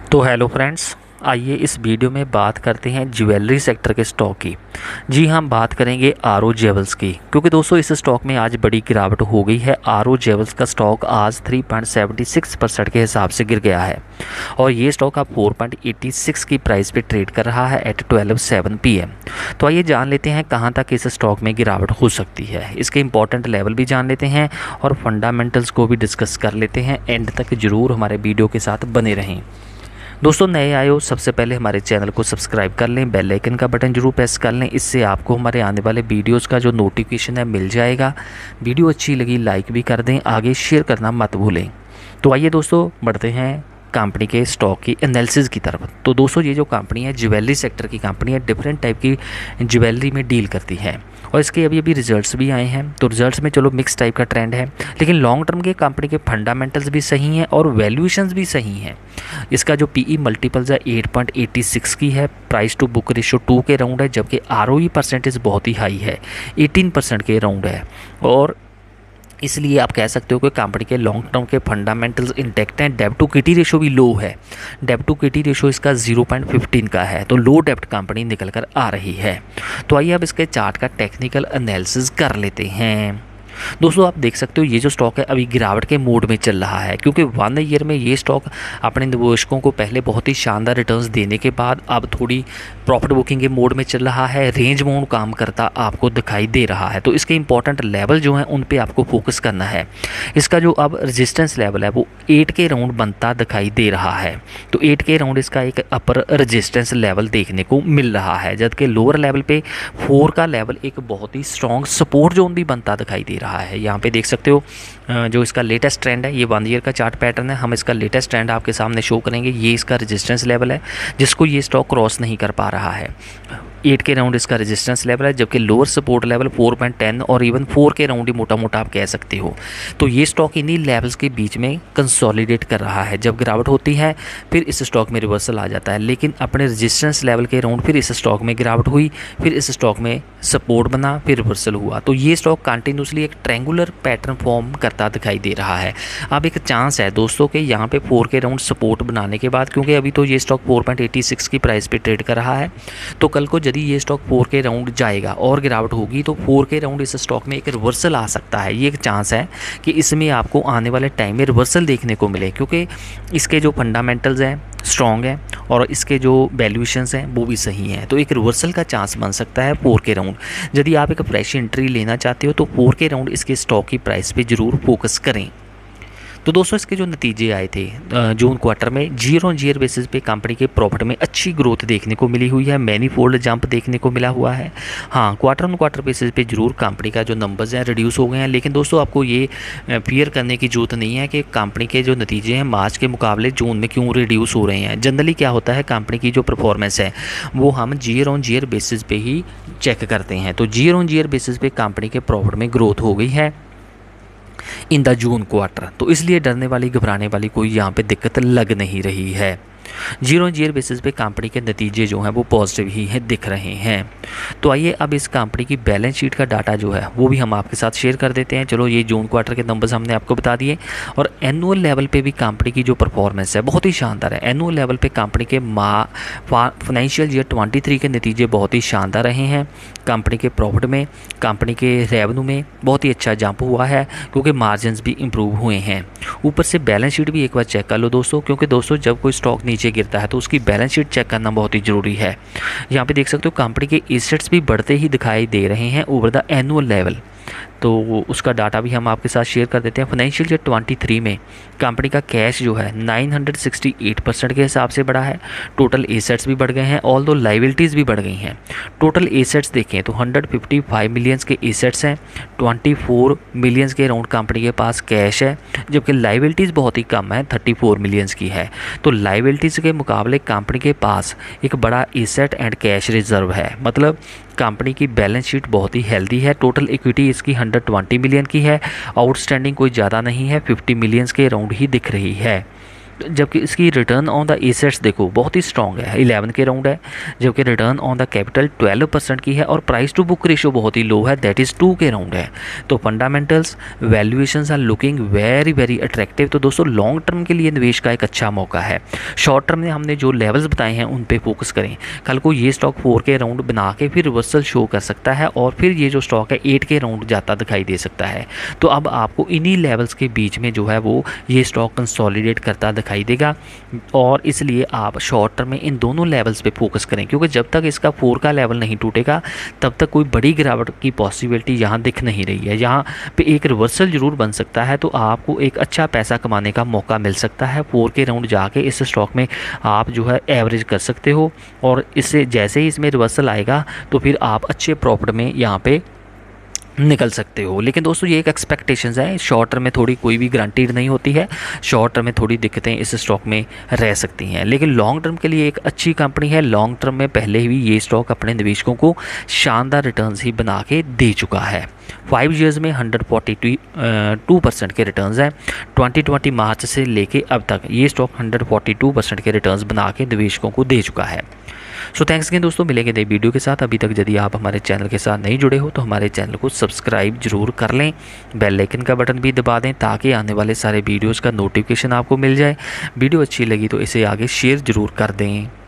तो hello friends, आइए इस वीडियो में बात करते हैं ज्वेलरी सेक्टर के स्टॉक की। जी हम बात करेंगे आरओ जेवल्स की, क्योंकि दोस्तों इस स्टॉक में आज बड़ी गिरावट हो गई है। आरओ जेवल्स का स्टॉक आज 3.76% के हिसाब से गिर गया है और ये स्टॉक अब 4.86 की प्राइस पे ट्रेड कर रहा है एट 12:07 PM। तो आइए जान लेते हैं कहाँ तक इस स्टॉक में गिरावट हो सकती है, इसके इंपॉर्टेंट लेवल भी जान लेते हैं और फंडामेंटल्स को भी डिस्कस कर लेते हैं। एंड तक जरूर हमारे वीडियो के साथ बने रहें। दोस्तों नए आए हो, सबसे पहले हमारे चैनल को सब्सक्राइब कर लें, बेल आइकन का बटन जरूर प्रेस कर लें, इससे आपको हमारे आने वाले वीडियोस का जो नोटिफिकेशन है मिल जाएगा। वीडियो अच्छी लगी लाइक भी कर दें, आगे शेयर करना मत भूलें। तो आइए दोस्तों बढ़ते हैं कंपनी के स्टॉक की एनालिसिस की तरफ। तो दोस्तों ये जो कंपनी है ज्वेलरी सेक्टर की कंपनी है, डिफरेंट टाइप की ज्वेलरी में डील करती है और इसके अभी अभी रिजल्ट्स भी आए हैं। तो रिजल्ट्स में चलो मिक्स टाइप का ट्रेंड है, लेकिन लॉन्ग टर्म के कंपनी के फंडामेंटल्स भी सही हैं और वैल्यूएशंस भी सही हैं। इसका जो पीई मल्टीपल्स है 8.86 की है, प्राइस टू बुक रेशियो 2 के राउंड है, जबकि आरओई परसेंटेज बहुत ही हाई है, 18% के राउंड है। और इसलिए आप कह सकते हो कि कंपनी के लॉन्ग टर्म के फंडामेंटल्स इंटैक्ट हैं। डेब्ट टू इक्विटी रेशो भी लो है, डेब्ट टू इक्विटी रेशो इसका 0.15 का है, तो लो डेब्ट कंपनी निकल कर आ रही है। तो आइए अब इसके चार्ट का टेक्निकल एनालिसिस कर लेते हैं। दोस्तों आप देख सकते हो ये जो स्टॉक है अभी गिरावट के मोड में चल रहा है, क्योंकि 1 ईयर में ये स्टॉक अपने निवेशकों को पहले बहुत ही शानदार रिटर्न्स देने के बाद अब थोड़ी प्रॉफिट बुकिंग के मोड में चल रहा है। रेंज बाउंड काम करता आपको दिखाई दे रहा है, तो इसके इंपॉर्टेंट लेवल जो हैं उन पे आपको फोकस करना है। इसका जो अब रेजिस्टेंस लेवल है वो 8 के राउंड बनता दिखाई दे रहा है, तो 8 के राउंड इसका एक अपर रेजिस्टेंस लेवल देखने को मिल रहा है, जबकि लोअर लेवल पे 4 का लेवल एक बहुत ही स्ट्रॉन्ग सपोर्ट जोन भी बनता दिखाई दे रहा है। यहाँ पे देख सकते हो जो इसका लेटेस्ट ट्रेंड है, ये 1 ईयर का चार्ट पैटर्न है। हम इसका लेटेस्ट ट्रेंड आपके सामने शो करेंगे। ये इसका रेजिस्टेंस लेवल है जिसको ये स्टॉक क्रॉस नहीं कर पा रहा है। 8 के राउंड इसका रेजिस्टेंस लेवल है, जबकि लोअर सपोर्ट लेवल 4.10 और इवन 4 के राउंड ही मोटा मोटा आप कह सकते हो। तो ये स्टॉक इन्हीं लेवल्स के बीच में कंसोलिडेट कर रहा है। जब गिरावट होती है फिर इस स्टॉक में रिवर्सल आ जाता है, लेकिन अपने रेजिस्टेंस लेवल के राउंड फिर इस स्टॉक में गिरावट हुई, फिर इस स्टॉक में सपोर्ट बना, फिर रिवर्सल हुआ। तो ये स्टॉक कंटिन्यूसली एक ट्रायंगुलर पैटर्न फॉर्म करता दिखाई दे रहा है। अब एक चांस है दोस्तों कि यहाँ पे 4 के राउंड सपोर्ट बनाने के बाद, क्योंकि अभी तो ये स्टॉक 4.86 की प्राइस पे ट्रेड कर रहा है, तो कल को यदि ये स्टॉक 4 के राउंड जाएगा और गिरावट होगी तो 4 के राउंड इस स्टॉक में एक रिवर्सल आ सकता है। ये एक चांस है कि इसमें आपको आने वाले टाइम में रिवर्सल देखने को मिले, क्योंकि इसके जो फंडामेंटल्स हैं स्ट्रॉन्ग है और इसके जो वैल्यूएशंस हैं वो भी सही हैं। तो एक रिवर्सल का चांस बन सकता है 4 के राउंड। यदि आप एक फ्रेश एंट्री लेना चाहते हो तो 4 के राउंड इसके स्टॉक की प्राइस पे ज़रूर फोकस करें। तो दोस्तों इसके जो नतीजे आए थे जून क्वार्टर में, ईयर ऑन ईयर बेसिस पे कंपनी के प्रॉफिट में अच्छी ग्रोथ देखने को मिली हुई है, मैनी फोल्ड जंप देखने को मिला हुआ है। हाँ, क्वार्टर ऑन क्वार्टर बेसिस पे जरूर कंपनी का जो नंबर्स हैं रिड्यूस हो गए हैं, लेकिन दोस्तों आपको ये फियर करने की जरूरत नहीं है कि कंपनी के जो नतीजे हैं मार्च के मुकाबले जून में क्यों रिड्यूस हो रहे हैं। जनरली क्या होता है, कंपनी की जो परफॉर्मेंस है वो हम ईयर ऑन ईयर बेसिस पे ही चेक करते हैं। तो ईयर ऑन ईयर बेसिस पे कंपनी के प्रॉफिट में ग्रोथ हो गई है इन द जून क्वार्टर, तो इसलिए डरने वाली घबराने वाली कोई यहाँ पे दिक्कत लग नहीं रही है। ईयर ऑन ईयर बेसिस पे कंपनी के नतीजे जो हैं वो पॉजिटिव ही हैं दिख रहे हैं। तो आइए अब इस कंपनी की बैलेंस शीट का डाटा जो है वो भी हम आपके साथ शेयर कर देते हैं। चलो ये जून क्वार्टर के नंबर्स हमने आपको बता दिए और एनुअल लेवल पे भी कंपनी की जो परफॉर्मेंस है बहुत ही शानदार है। एनुअल लेवल पे कंपनी के फाइनेंशियल ईयर 23 के नतीजे बहुत ही शानदार रहे हैं। कंपनी के प्रॉफिट में, कंपनी के रेवेन्यू में बहुत ही अच्छा जंप हुआ है, क्योंकि मार्जिन्स भी इंप्रूव हुए हैं। ऊपर से बैलेंस शीट भी एक बार चेक कर लो दोस्तों, क्योंकि दोस्तों जब कोई स्टॉक नीचे गिरता है तो उसकी बैलेंस शीट चेक करना बहुत ही ज़रूरी है। यहाँ पे देख सकते हो कंपनी के एसेट्स भी बढ़ते ही दिखाई दे रहे हैं ओवर द एनुअल लेवल, तो उसका डाटा भी हम आपके साथ शेयर कर देते हैं। फाइनेंशियल ईयर 23 में कंपनी का कैश जो है 968% के हिसाब से बढ़ा है। टोटल एसेट्स भी बढ़ गए हैं, ऑल दो लाइबिलिटीज़ भी बढ़ गई हैं। टोटल एसेट्स देखें तो 155 मिलियंस के एसेट्स हैं, 24 मिलियंस के अराउंड कंपनी के पास कैश है, जबकि लाइबिलिटीज़ बहुत ही कम है, 34 मिलियंस की है। तो लाइबिलिटीज़ के मुकाबले कंपनी के पास एक बड़ा एसेट एंड कैश रिजर्व है, मतलब कंपनी की बैलेंस शीट बहुत ही हेल्दी है। टोटल इक्विटी इसकी 120 मिलियन की है, आउटस्टैंडिंग कोई ज़्यादा नहीं है, 50 मिलियंस के अराउंड ही दिख रही है। जबकि इसकी रिटर्न ऑन द एसेट्स देखो बहुत ही स्ट्रॉन्ग है, 11 के राउंड है, जबकि रिटर्न ऑन द कैपिटल 12% की है और प्राइस टू बुक रेशियो बहुत ही लो है, दैट इज़ 2 के राउंड है। तो fundamentals valuations are looking very very attractive. तो दोस्तों लॉन्ग टर्म के लिए निवेश का एक अच्छा मौका है। शॉर्ट टर्म में हमने जो लेवल्स बताए हैं उन पे फोकस करें। कल को ये स्टॉक 4 के राउंड बना के फिर रिवर्सल शो कर सकता है और फिर ये जो स्टॉक है 8 के राउंड जाता दिखाई दे सकता है। तो अब आपको इन्हीं लेवल्स के बीच में जो है वो ये स्टॉक कंसोलिडेट करता दिखाई देगा और इसलिए आप शॉर्ट टर्म में इन दोनों लेवल्स पे फोकस करें, क्योंकि जब तक इसका 4 का लेवल नहीं टूटेगा तब तक कोई बड़ी गिरावट की पॉसिबिलिटी यहाँ दिख नहीं रही है। यहाँ पे एक रिवर्सल जरूर बन सकता है, तो आपको एक अच्छा पैसा कमाने का मौका मिल सकता है। 4 के राउंड जाके इस स्टॉक में आप जो है एवरेज कर सकते हो और इससे जैसे ही इसमें रिवर्सल आएगा तो फिर आप अच्छे प्रॉफिट में यहाँ पे निकल सकते हो। लेकिन दोस्तों ये एक एक्सपेक्टेशंस है, शॉर्ट टर्म में थोड़ी कोई भी गारंटीड नहीं होती है, शॉर्ट टर्म में थोड़ी दिक्कतें इस स्टॉक में रह सकती हैं, लेकिन लॉन्ग टर्म के लिए एक अच्छी कंपनी है। लॉन्ग टर्म में पहले ही ये स्टॉक अपने निवेशकों को शानदार रिटर्न्स ही बना के दे चुका है। 5 ईयर्स में 142% के रिटर्न्स हैं। 2020 मार्च से लेके अब तक ये स्टॉक 142% के रिटर्न्स बना के निवेशकों को दे चुका है। सो थैंक्स अगेन दोस्तों, मिलेंगे नई वीडियो के साथ। अभी तक यदि आप हमारे चैनल के साथ नहीं जुड़े हो तो हमारे चैनल को सब्सक्राइब जरूर कर लें, बेल आइकन का बटन भी दबा दें ताकि आने वाले सारे वीडियोज़ का नोटिफिकेशन आपको मिल जाए। वीडियो अच्छी लगी तो इसे आगे शेयर जरूर कर दें।